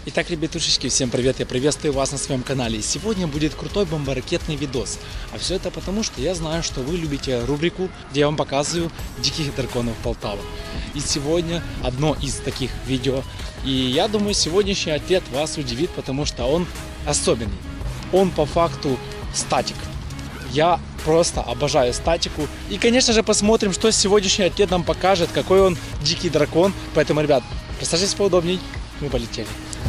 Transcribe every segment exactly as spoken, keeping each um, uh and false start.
Итак, ребятушечки, всем привет, я приветствую вас на своем канале. Сегодня будет крутой бомбаракетный видос. А все это потому, что я знаю, что вы любите рубрику, где я вам показываю диких драконов Полтавы. И сегодня одно из таких видео. И я думаю, сегодняшний ответ вас удивит, потому что он особенный. Он по факту статик. Я просто обожаю статику. И, конечно же, посмотрим, что сегодняшний ответ нам покажет, какой он дикий дракон. Поэтому, ребят, присаживайтесь поудобней, мы полетели.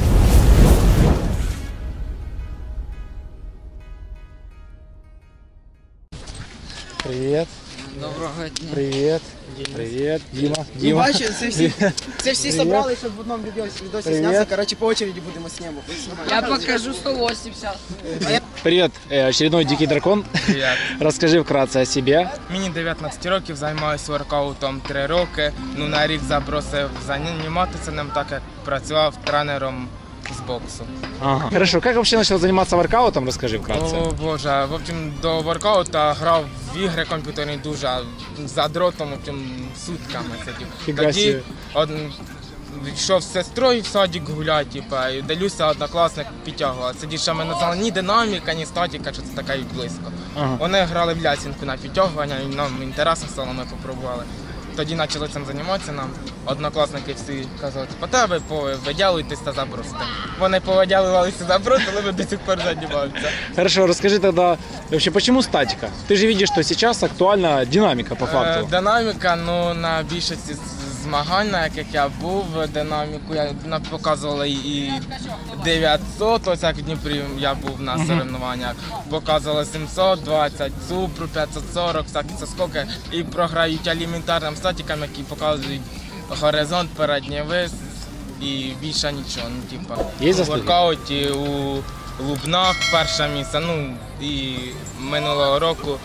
Привет. Доброго дня. Привет. Привет. Дима. Дима. Бачите, це всі, це всі собрали, щоб в одному відосі, відосі знятися. Короче, по очереди будемо знімати. Я покажу сто восемьдесят. Привет, очередной дикий дракон. Привет. Расскажи вкратце о себе. Мені дев'ятнадцять років, займаюся воркаутом три роки. Ну, на рік запросив займатися ним, так як працював тренером з боксу. Ага. Хорошо, как вообще начал заниматься воркаутом, расскажи вкратце. О боже, в общем, до воркаута грав в ігри комп'ютерні дуже, за дротом, в общем, сутками сидів. Фіга Тоді себе. од... йшов з сестрою в садик гуляти, типа, і дивлюся, однокласник підтягував. Сидів, що ми не знали ні динаміка, ні статіка, що це така і близько. Ага. Вони грали в лясінку на підтягування, і нам інтересно стало, ми попробували. Тоді почали цим займатися нам. Однокласники всі казали, по тебе повидялуйтесь та забросите. Вони повидялувалися забросили, ми до сих пор займаються. Хорошо, расскажи тогда, вообще, почему статика? Ты же видишь, что сейчас актуальна динамика по факту. Е, Динаміка, ну, на більшості змагань, на яких я був, динаміку я нам показували і дев'ятсот, ось як в Дніпрі я був на соревнованнях, показували сімсот двадцять, супру п'ятсот сорок, всякі соскоки, і програють елементарним статикам, які показують горизонт, передній вис і більше нічого. Ну, типа, Є у заслуги? воркауті, у Лубнах перше місце, ну, і минулого року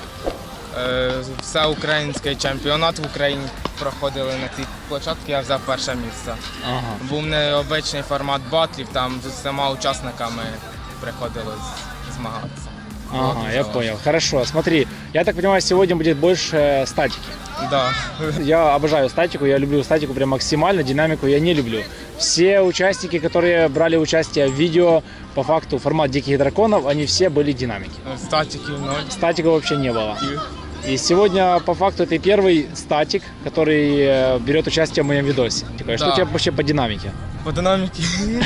е, всеукраїнський чемпіонат в Україні проходили на цій площадці, я взяв перше місце. Ага. Був необичний формат батлів, там з усіма учасниками приходилось змагатися. Ага, я понял. Хорошо, смотри, я так понимаю, сегодня будет больше статики. Да. Я обожаю статику, я люблю статику прям максимально, динамику я не люблю. Все участники, которые брали участие в видео, по факту формат диких драконов, они все были динамики. Статиків ноль. Статика вообще не было. И сегодня по факту ты первый статик, который э, берет участие в моем видосе. Типа, что Да. у тебя вообще по динамике? По динаміки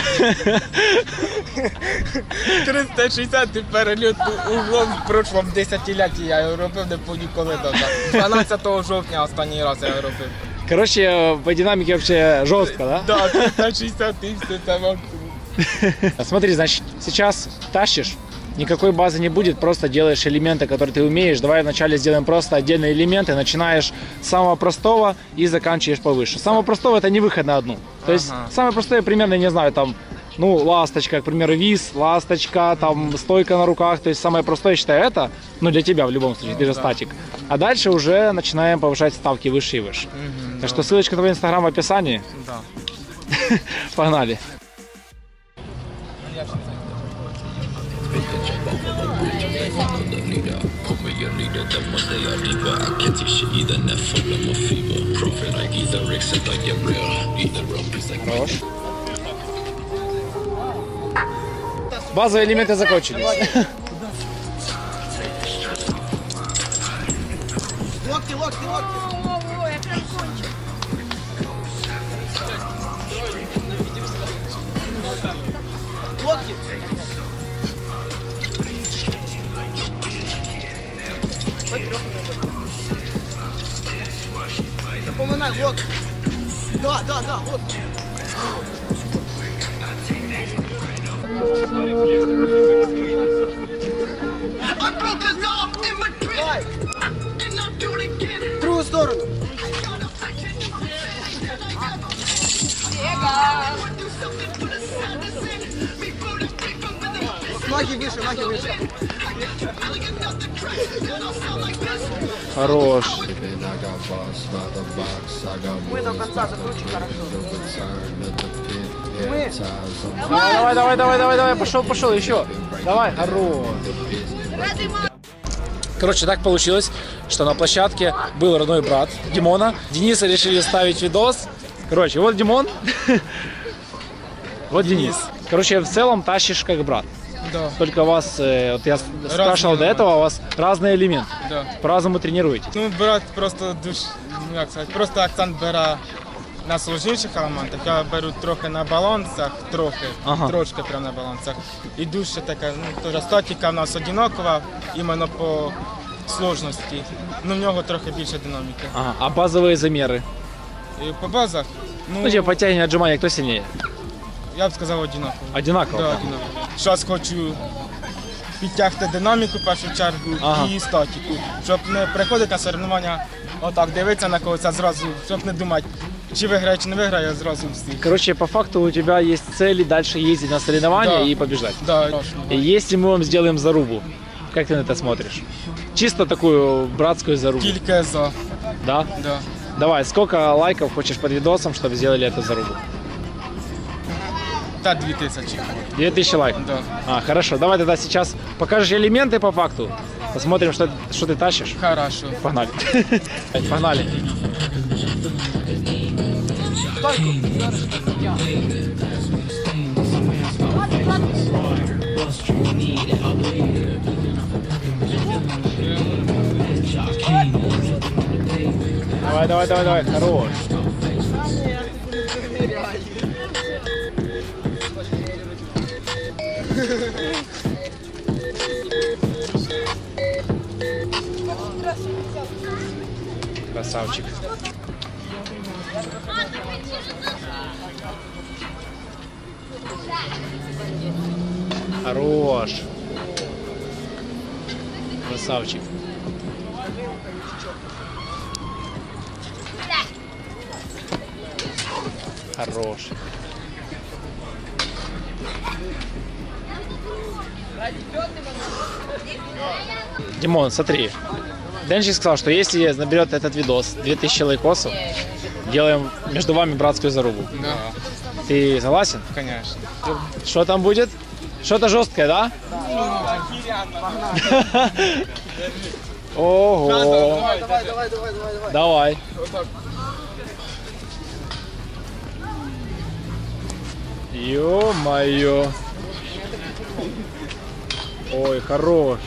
триста шістдесят перельот углом в прошлому десятилітті я його робив, не по ніколи до дванадцятого жовтня останній раз я його робив. Короче, по динамике вообще жестко, да? Да, триста шістдесят тисяч, це максимум. Смотри, значит, сейчас тащишь, никакой базы не будет, просто делаешь элементы, которые ты умеешь. Давай вначале сделаем просто отдельные элементы, начинаешь с самого простого и заканчиваешь повыше. Самого простого это не выход на одну. То есть Ага. самое простое, примерно, не знаю, там, ну, ласточка, к примеру, вис, ласточка, там, стойка на руках. То есть самое простое, я считаю, это, ну, для тебя в любом случае, ты же да. статик. А дальше уже начинаем повышать ставки выше и выше. Мгм, Так да. что ссылочка на твой инстаграм в описании. Да. Погнали. Хорош. Базовые элементы закончились. Локти, локти, локти. Ого, я прям кончу. Локти. Запоминай, локти. Да, да, да, локти. Давай. В другую сторону. Ноги выше, ноги выше. Хорош. Мы до конца закручиваем хорошо. Мы. Давай, давай, давай, давай, давай, пошел, пошел, еще. Давай, хорош. Короче, так получилось, что на площадке был родной брат Димона. Дениса решили ставить видос. Короче, вот Димон. Вот Денис. Короче, в целом тащишь как брат. Да. Только у вас, э, вот я спрашивал до элементы. этого, у вас разные элементы. Да. По-разному тренируетесь. Ну, брат просто душ, ну, як сказати, просто акцент бере на сложніших елементах. Я беру трохи на балансах, трохи, Ага. трошки прямо на балансах. І дуже така, ну, теж статика в нас одинакова, іменно по сложності. Ну, в нього трохи більше динаміки. Ага. А базовые замеры? І по базах, ну, Ну, типа подтягивание, отжимания, кто сильнее? я б сказав одинаково. Одинаково? Да, одинаково. Зараз хочу підтягти динаміку в першу чергу Ага. і статику, щоб не приходити на соревнування, отак дивитися на когось, а зразу, щоб не думати, чи виграє, чи не виграє, а зразу всі. Короче, по факту у тебя есть цели дальше ездить на соревнования Да. и побеждать. Да. И если мы вам сделаем зарубу, как ты на это смотришь? Чисто такую братскую зарубу. Тільки за. Да? Да. Давай, сколько лайков хочешь под видосом, чтобы сделали эту зарубу? Та дві тисячі. две тысячи лайков? Да. А, хорошо. Давай тогда сейчас покажешь элементы по факту. Посмотрим, что, что ты тащишь. Хорошо. Погнали. Погнали. Давай, давай, давай, давай, хорош. Красавчик. Хорош. Красавчик. Хорош. Димон, смотри. Денчик сказал, что если наберет этот видос две тысячи лайкосов, делаем между вами братскую зарубу. Да. Ты согласен? Конечно. Что там будет? Что-то жесткое, да? Ого. Давай, давай, давай, давай, давай. Давай. Ё-моё. Ой, хорош.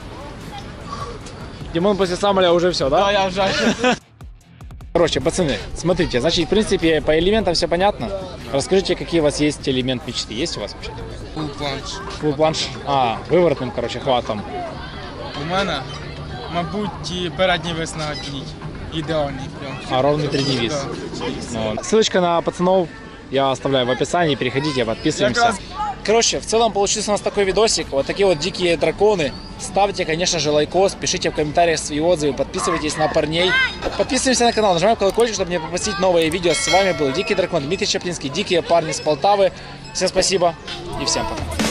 Димон после Самоля уже все, да? Да, я вже. Короче, пацаны, смотрите, значит, в принципе, по элементам все понятно. Расскажите, какие у вас есть элемент мечты? Есть у вас вообще? Планш. Full планш? А, выворотным, короче, хватом. У мене, мабуть, і передній вес на одній. Ідеальний прям. А, ровный тридевиз. Да. Ну, ссылочка на пацанов я оставляю в описании. Переходите, подписываемся. Якраз. Короче, в целом получился у нас такой видосик. Вот такие вот дикие драконы. Ставьте, конечно же, лайкос, пишите в комментариях свои отзывы, подписывайтесь на парней. Подписываемся на канал, нажимаем колокольчик, чтобы не пропустить новые видео. С вами был Дикий Дракон, Дмитрий Чаплинский, дикие парни с Полтавы. Всем спасибо и всем пока.